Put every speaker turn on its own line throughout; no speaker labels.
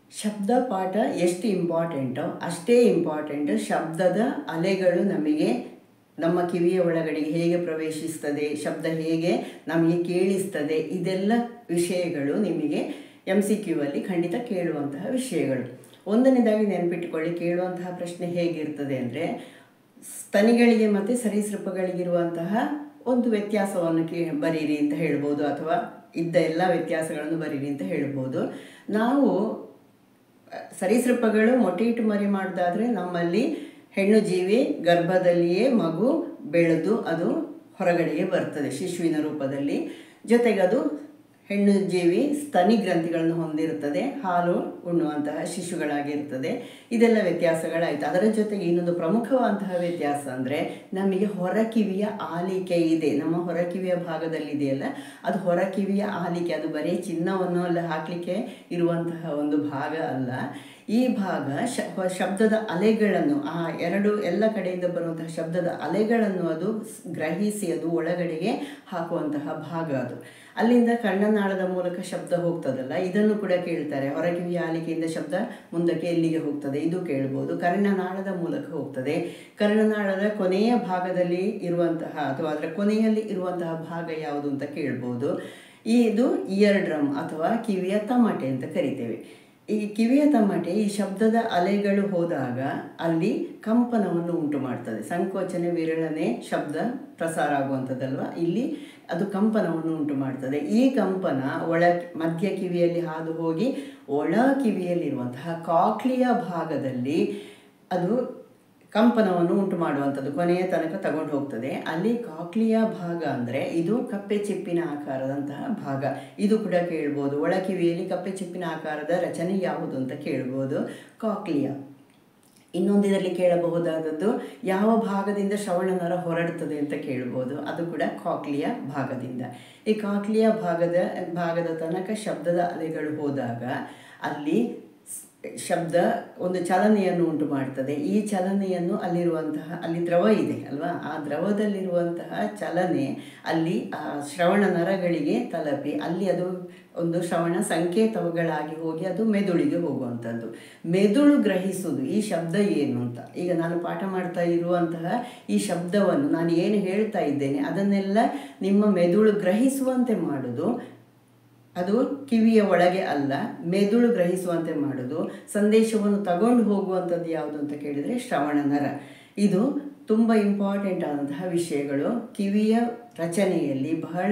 ಶಬ್ದ ಪಾಠ ಎಷ್ಟು ಇಂಪಾರ್ಟೆಂಟೋ ಅಷ್ಟೇ ಇಂಪಾರ್ಟೆಂಟ್ ಶಬ್ದದ ಅಲೆಗಳು ನಮಗೆ ನಮ್ಮ ಕಿವಿಯ ಒಳಗಡೆಗೆ ಹೇಗೆ ಪ್ರವೇಶಿಸ್ತದೆ, ಶಬ್ದ ಹೇಗೆ ನಮಗೆ ಕೇಳಿಸ್ತದೆ, ಇದೆಲ್ಲ ವಿಷಯಗಳು ನಿಮಗೆ MCQ ಅಲ್ಲಿ ಖಂಡಿತ ಕೇಳುವಂತಹ ವಿಷಯಗಳು. ಒಂದನೇದಾಗಿ ನೆನಪಿಟ್ಟುಕೊಳ್ಳಿ, ಕೇಳುವಂತಹ ಪ್ರಶ್ನೆ ಹೇಗಿರ್ತದೆ ಅಂದರೆ, ಸ್ತನಿಗಳಿಗೆ ಮತ್ತು ಸರೀಸೃಪಗಳಿಗಿರುವಂತಹ ಒಂದು ವ್ಯತ್ಯಾಸವನ್ನು ಬರೀರಿ ಅಂತ ಹೇಳ್ಬೋದು, ಅಥವಾ ಇದ್ದ ಎಲ್ಲ ವ್ಯತ್ಯಾಸಗಳನ್ನು ಬರೀರಿ ಅಂತ ಹೇಳ್ಬೋದು. ನಾವು ಸರೀಸೃಪಗಳು ಮೊಟ್ಟೆ ಇಟ್ಟು ಮರಿ ಮಾಡೋದಾದರೆ ನಮ್ಮಲ್ಲಿ ಹೆಣ್ಣು ಜೀವಿ ಗರ್ಭದಲ್ಲಿಯೇ ಮಗು ಬೆಳೆದು ಅದು ಹೊರಗಡೆಗೆ ಬರ್ತದೆ ಶಿಶುವಿನ ರೂಪದಲ್ಲಿ. ಜೊತೆಗೆ ಅದು ಹೆಣ್ಣು ಜೀವಿ ಸ್ತನಿ ಗ್ರಂಥಿಗಳನ್ನು ಹೊಂದಿರುತ್ತದೆ, ಹಾಲು ಉಣ್ಣುವಂತಹ ಶಿಶುಗಳಾಗಿರ್ತದೆ. ಇದೆಲ್ಲ ವ್ಯತ್ಯಾಸಗಳಾಯಿತು. ಅದರ ಜೊತೆಗೆ ಇನ್ನೊಂದು ಪ್ರಮುಖವಾದಂತಹ ವ್ಯತ್ಯಾಸ ಅಂದರೆ, ನಮಗೆ ಹೊರಕಿವಿಯ ಆಲಿಕೆ ಇದೆ. ನಮ್ಮ ಹೊರಕಿವಿಯ ಭಾಗದಲ್ಲಿದೆಯಲ್ಲ, ಅದು ಹೊರಕಿವಿಯ ಆಲಿಕೆ. ಅದು ಬರೀ ಚಿನ್ನವನ್ನು ಎಲ್ಲ ಹಾಕಲಿಕ್ಕೆ ಇರುವಂತಹ ಒಂದು ಭಾಗ ಅಲ್ಲ. ಈ ಭಾಗ ಶಬ್ದದ ಅಲೆಗಳನ್ನು, ಎಲ್ಲ ಕಡೆಯಿಂದ ಬರುವಂತಹ ಶಬ್ದದ ಅಲೆಗಳನ್ನು ಅದು ಗ್ರಹಿಸಿ ಅದು ಒಳಗಡೆಗೆ ಹಾಕುವಂತಹ ಭಾಗ ಅದು. ಅಲ್ಲಿಂದ ಕರ್ಣನಾಳದ ಮೂಲಕ ಶಬ್ದ ಹೋಗ್ತದಲ್ಲ, ಇದನ್ನು ಕೂಡ ಕೇಳ್ತಾರೆ. ಹೊರಕಿವಿಯ ಆಲಿಕೆಯಿಂದ ಶಬ್ದ ಮುಂದಕ್ಕೆ ಎಲ್ಲಿಗೆ ಹೋಗ್ತದೆ ಇದು ಕೇಳ್ಬೋದು. ಕರ್ಣನಾಳದ ಮೂಲಕ ಹೋಗ್ತದೆ. ಕರ್ಣನಾಳದ ಕೊನೆಯ ಭಾಗದಲ್ಲಿ ಇರುವಂತಹ ಅಥವಾ ಅದರ ಕೊನೆಯಲ್ಲಿ ಇರುವಂತಹ ಭಾಗ ಯಾವುದು ಅಂತ ಕೇಳ್ಬೋದು. ಇದು ಇಯರ್ ಡ್ರಮ್ ಅಥವಾ ಕಿವಿಯ ತಮಟೆ ಅಂತ ಕರಿತೇವೆ. ಈ ಕಿವಿಯ ತಮಟೆ ಈ ಶಬ್ದದ ಅಲೆಗಳು ಹೋದಾಗ ಅಲ್ಲಿ ಕಂಪನವನ್ನು ಉಂಟು ಮಾಡ್ತದೆ. ಸಂಕೋಚನೆ ವಿರಳನೆ ಶಬ್ದ ಪ್ರಸಾರ ಆಗುವಂಥದ್ದಲ್ವ, ಇಲ್ಲಿ ಅದು ಕಂಪನವನ್ನು ಉಂಟು ಮಾಡ್ತದೆ. ಈ ಕಂಪನ ಮಧ್ಯ ಕಿವಿಯಲ್ಲಿ ಹಾದು ಹೋಗಿ ಒಳ ಕಿವಿಯಲ್ಲಿರುವಂತಹ ಕಾಕ್ಲಿಯ ಭಾಗದಲ್ಲಿ ಅದು ಕಂಪನವನ್ನು ಉಂಟು ಮಾಡುವಂಥದ್ದು, ಕೊನೆಯ ತನಕ ತಗೊಂಡು ಹೋಗ್ತದೆ. ಅಲ್ಲಿ ಕಾಕ್ಲಿಯ ಭಾಗ ಅಂದರೆ ಇದು ಕಪ್ಪೆ ಚಿಪ್ಪಿನ ಆಕಾರದಂತಹ ಭಾಗ. ಇದು ಕೂಡ ಕೇಳ್ಬೋದು. ಒಳ ಕಿವಿಯಲ್ಲಿ ಕಪ್ಪೆ ಚಿಪ್ಪಿನ ಆಕಾರದ ರಚನೆ ಯಾವುದು ಅಂತ ಕೇಳ್ಬೋದು, ಕಾಕ್ಲಿಯ. ಇನ್ನೊಂದು ಇದರಲ್ಲಿ ಕೇಳಬಹುದಾದದ್ದು, ಯಾವ ಭಾಗದಿಂದ ಶ್ರವಣ ನರ ಹೊರಡ್ತದೆ ಅಂತ ಕೇಳ್ಬೋದು, ಅದು ಕೂಡ ಕಾಕ್ಲಿಯ ಭಾಗದಿಂದ. ಈ ಕಾಕ್ಲಿಯ ಭಾಗದ ತನಕ ಶಬ್ದದ ಅಲೆಗಳು ಹೋದಾಗ ಅಲ್ಲಿ ಶಬ್ದ ಒಂದು ಚಲನೆಯನ್ನು ಉಂಟು ಮಾಡ್ತದೆ. ಈ ಚಲನೆಯನ್ನು ಅಲ್ಲಿ ದ್ರವ ಇದೆ ಅಲ್ವಾ, ಆ ದ್ರವದಲ್ಲಿರುವಂತಹ ಚಲನೆ ಅಲ್ಲಿ ಆ ಶ್ರವಣ ನರಗಳಿಗೆ ತಲುಪಿ ಅಲ್ಲಿ ಅದು ಒಂದು ಶ್ರವಣ ಸಂಕೇತಗಳಾಗಿ ಹೋಗಿ ಅದು ಮೆದುಳಿಗೆ ಹೋಗುವಂಥದ್ದು. ಮೆದುಳು ಗ್ರಹಿಸುವುದು ಈ ಶಬ್ದ ಏನು ಅಂತ. ಈಗ ನಾನು ಪಾಠ ಮಾಡ್ತಾ ಇರುವಂತಹ ಈ ಶಬ್ದವನ್ನು ನಾನು ಏನು ಹೇಳ್ತಾ ಇದ್ದೇನೆ ಅದನ್ನೆಲ್ಲ ನಿಮ್ಮ ಮೆದುಳು ಗ್ರಹಿಸುವಂತೆ ಮಾಡೋದು. ಅದು ಕಿವಿಯ ಒಳಗೆ ಅಲ್ಲ, ಮೆದುಳು ಗ್ರಹಿಸುವಂತೆ ಮಾಡೋದು. ಸಂದೇಶವನ್ನು ತಗೊಂಡು ಹೋಗುವಂಥದ್ದು ಯಾವುದು ಅಂತ ಕೇಳಿದರೆ ಶ್ರವಣ ನರ. ಇದು ತುಂಬ ಇಂಪಾರ್ಟೆಂಟ್ ಆದಂತಹ ವಿಷಯಗಳು. ಕಿವಿಯ ರಚನೆಯಲ್ಲಿ ಬಹಳ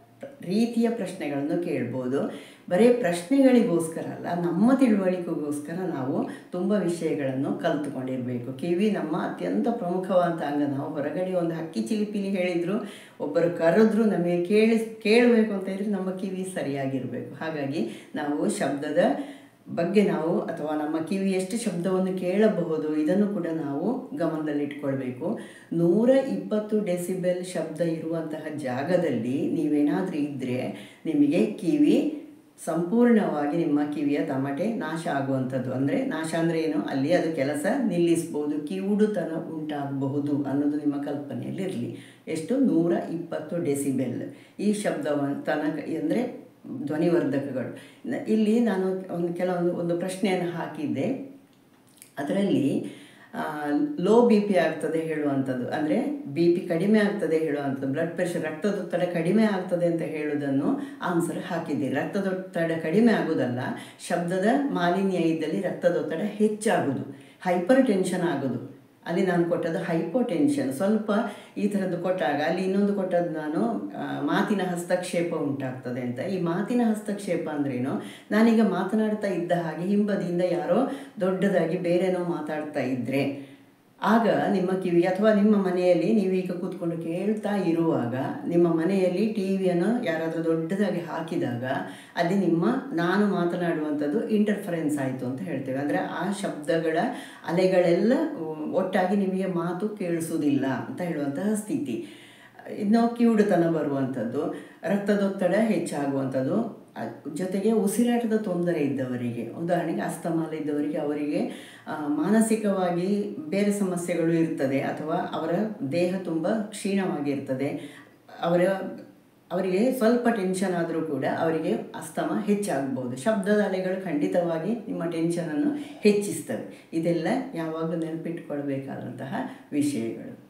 ರೀತಿಯ ಪ್ರಶ್ನೆಗಳನ್ನು ಕೇಳ್ಬೋದು. ಬರೀ ಪ್ರಶ್ನೆಗಳಿಗೋಸ್ಕರ ಅಲ್ಲ, ನಮ್ಮ ತಿಳುವಳಿಕೆಗೋಸ್ಕರ ನಾವು ತುಂಬ ವಿಷಯಗಳನ್ನು ಕಲಿತುಕೊಂಡಿರಬೇಕು. ಕಿವಿ ನಮ್ಮ ಅತ್ಯಂತ ಪ್ರಮುಖವಾದ ಅಂಗ. ನಾವು ಹೊರಗಡೆ ಒಂದು ಹಕ್ಕಿ ಚಿಲಿಪಿಲಿ ಹೇಳಿದ್ರು, ಒಬ್ಬರು ಕರೆದ್ರು, ನಮಗೆ ಕೇಳಬೇಕು ಅಂತ ಹೇಳಿದ್ರೆ ನಮ್ಮ ಕಿವಿ ಸರಿಯಾಗಿರಬೇಕು. ಹಾಗಾಗಿ ನಾವು ಶಬ್ದದ ಬಗ್ಗೆ ಅಥವಾ ನಮ್ಮ ಕಿವಿ ಎಷ್ಟು ಶಬ್ದವನ್ನು ಕೇಳಬಹುದು ಇದನ್ನು ಕೂಡ ನಾವು ಗಮನದಲ್ಲಿಟ್ಕೊಳ್ಬೇಕು. 120 ಡೆಸಿಬೆಲ್ ಶಬ್ದ ಇರುವಂತಹ ಜಾಗದಲ್ಲಿ ನೀವೇನಾದರೂ ಇದ್ದರೆ ನಿಮಗೆ ಕಿವಿ ಸಂಪೂರ್ಣವಾಗಿ ನಿಮ್ಮ ಕಿವಿಯ ತಮಟೆ ನಾಶ ಆಗುವಂಥದ್ದು. ಅಂದರೆ ನಾಶ ಅಂದರೆ ಏನು, ಅಲ್ಲಿ ಅದು ಕೆಲಸ ನಿಲ್ಲಿಸ್ಬೋದು, ಕಿವುಡುತನ ಉಂಟಾಗಬಹುದು ಅನ್ನೋದು ನಿಮ್ಮ ಕಲ್ಪನೆಯಲ್ಲಿರಲಿ. ಎಷ್ಟು? 120 ಡೆಸಿಬೆಲ್ ಈ ತನಕ ಅಂದರೆ ಧ್ವನಿವರ್ಧಕಗಳು. ಇಲ್ಲಿ ನಾನು ಒಂದು ಪ್ರಶ್ನೆಯನ್ನು ಹಾಕಿದ್ದೆ. ಅದರಲ್ಲಿ ಲೋ BP ಆಗ್ತದೆ ಹೇಳುವಂಥದ್ದು, ಅಂದರೆ BP ಕಡಿಮೆ ಆಗ್ತದೆ ಹೇಳುವಂಥದ್ದು, ಬ್ಲಡ್ ಪ್ರೆಷರ್ ರಕ್ತದೊತ್ತಡ ಕಡಿಮೆ ಆಗ್ತದೆ ಅಂತ ಹೇಳೋದನ್ನು ಆನ್ಸರ್ ಹಾಕಿದ್ದೀರಿ. ರಕ್ತದೊತ್ತಡ ಕಡಿಮೆ ಆಗೋದಲ್ಲ, ಶಬ್ದದ ಮಾಲಿನ್ಯ ಇದ್ದಲ್ಲಿ ರಕ್ತದೊತ್ತಡ ಹೆಚ್ಚಾಗೋದು, ಹೈಪರ್ ಟೆನ್ಷನ್ ಆಗೋದು. ಅಲ್ಲಿ ನಾನು ಕೊಟ್ಟದ್ದು ಹೈಪೋಟೆನ್ಷನ್. ಸ್ವಲ್ಪ ಈ ಥರದ್ದು ಕೊಟ್ಟಾಗ ಅಲ್ಲಿ ಇನ್ನೊಂದು ಕೊಟ್ಟದ್ದು ನಾನು ಮಾತಿನ ಹಸ್ತಕ್ಷೇಪ ಉಂಟಾಗ್ತದೆ ಅಂತ. ಈ ಮಾತಿನ ಹಸ್ತಕ್ಷೇಪ ಅಂದ್ರೇನು, ನಾನೀಗ ಮಾತನಾಡ್ತಾ ಇದ್ದ ಹಾಗೆ ಹಿಂಬದಿಯಿಂದ ಯಾರೋ ದೊಡ್ಡದಾಗಿ ಬೇರೇನೋ ಮಾತಾಡ್ತಾ ಇದ್ದರೆ ಆಗ ನಿಮ್ಮ ಕಿವಿ ಅಥವಾ ನಿಮ್ಮ ಮನೆಯಲ್ಲಿ ನೀವೀಗ ಕೂತ್ಕೊಂಡು ಕೇಳ್ತಾ ಇರುವಾಗ ನಿಮ್ಮ ಮನೆಯಲ್ಲಿ ಟಿವಿಯನ್ನು ಯಾರಾದರೂ ದೊಡ್ಡದಾಗಿ ಹಾಕಿದಾಗ ಅಲ್ಲಿ ನಾನು ಮಾತನಾಡುವಂಥದ್ದು ಇಂಟರ್ಫರೆನ್ಸ್ ಆಯಿತು ಅಂತ ಹೇಳ್ತೇವೆ. ಅಂದರೆ ಆ ಶಬ್ದಗಳ ಅಲೆಗಳೆಲ್ಲ ಒಟ್ಟಾಗಿ ನಿಮಗೆ ಮಾತು ಕೇಳಿಸೋದಿಲ್ಲ ಅಂತ ಹೇಳುವಂತಹ ಸ್ಥಿತಿ. ಇನ್ನು ಕಿವುಡುತನ ಬರುವಂಥದ್ದು, ರಕ್ತದೊತ್ತಡ ಹೆಚ್ಚಾಗುವಂಥದ್ದು, ಜೊತೆಗೆ ಉಸಿರಾಟದ ತೊಂದರೆ ಇದ್ದವರಿಗೆ, ಉದಾಹರಣೆಗೆ ಅಸ್ತಮಾಲ ಇದ್ದವರಿಗೆ, ಅವರಿಗೆ ಮಾನಸಿಕವಾಗಿ ಬೇರೆ ಸಮಸ್ಯೆಗಳು ಇರ್ತದೆ ಅಥವಾ ಅವರ ದೇಹ ತುಂಬ ಕ್ಷೀಣವಾಗಿರ್ತದೆ, ಅವರ ಅವರಿಗೆ ಸ್ವಲ್ಪ ಟೆನ್ಷನ್ ಆದರೂ ಕೂಡ ಅವರಿಗೆ ಅಸ್ತಮ ಹೆಚ್ಚಾಗ್ಬೋದು. ಶಬ್ದದ ಅಲೆಗಳು ಖಂಡಿತವಾಗಿ ನಿಮ್ಮ ಟೆನ್ಷನನ್ನು ಹೆಚ್ಚಿಸ್ತವೆ. ಇದೆಲ್ಲ ಯಾವಾಗಲೂ ನೆನಪಿಟ್ಟುಕೊಳ್ಬೇಕಾದಂತಹ ವಿಷಯಗಳು.